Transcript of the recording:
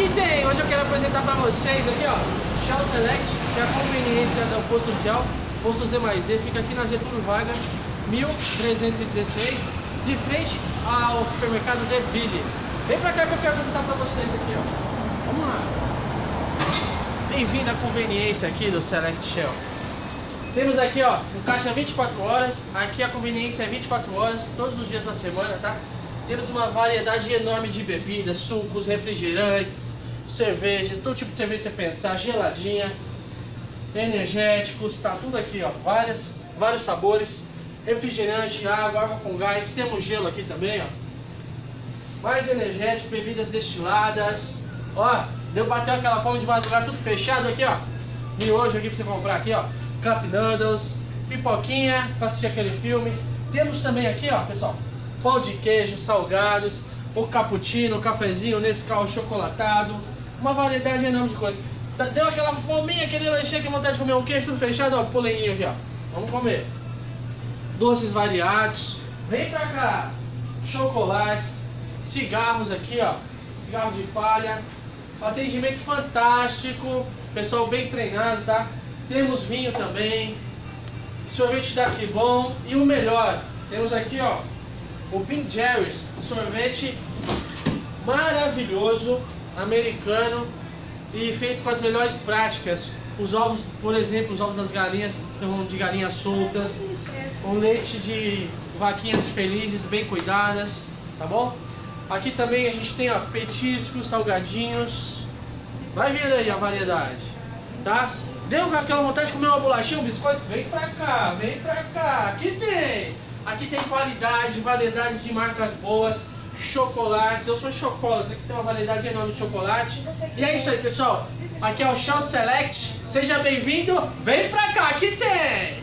Aqui tem, hoje eu quero apresentar para vocês aqui, ó, Shell Select, que é a conveniência do posto Shell, posto Z+Z, fica aqui na Getúlio Vargas, 1316, de frente ao supermercado Deville. Vem pra cá que eu quero apresentar para vocês aqui, ó. Vamos lá. Bem-vindo à conveniência aqui do Select Shell. Temos aqui, ó, um caixa 24 horas, aqui a conveniência é 24 horas, todos os dias da semana, tá? Temos uma variedade enorme de bebidas, sucos, refrigerantes, cervejas, todo tipo de cerveja que você pensar, geladinha, energéticos, tá tudo aqui, ó, vários sabores, refrigerante, água com gás, temos gelo aqui também, ó, mais energético, bebidas destiladas, ó, bateu aquela fome de madrugada, tudo fechado aqui, ó, miojo aqui pra você comprar aqui, ó, cup noodles, pipoquinha pra assistir aquele filme, temos também aqui, ó, pessoal, pão de queijo, salgados, o cappuccino, o cafezinho, Nescau chocolatado, uma variedade enorme de coisas. Deu aquela fominha, aquele lanchinho, que vontade de comer um queijo, tudo fechado, ó, polenguinho aqui, ó. Vamos comer. Doces variados, vem pra cá. Chocolates, cigarros aqui, ó, cigarro de palha, atendimento fantástico, pessoal bem treinado, tá? Temos vinho também, sorvete daqui bom e o melhor, temos aqui, ó, o Ben Jerry's, sorvete maravilhoso, americano e feito com as melhores práticas. Os ovos, por exemplo, os ovos das galinhas são de galinhas soltas, o leite de vaquinhas felizes, bem cuidadas, tá bom? Aqui também a gente tem, ó, petiscos, salgadinhos, vai vendo aí a variedade, tá? Deu aquela vontade de comer uma bolachinha, um biscoito? Vem pra cá, aqui tem variedade de marcas boas, chocolates, eu sou chocolate, aqui tem uma variedade enorme de chocolate. E é isso aí, pessoal, aqui é o Shell Select, seja bem-vindo, vem pra cá, aqui tem!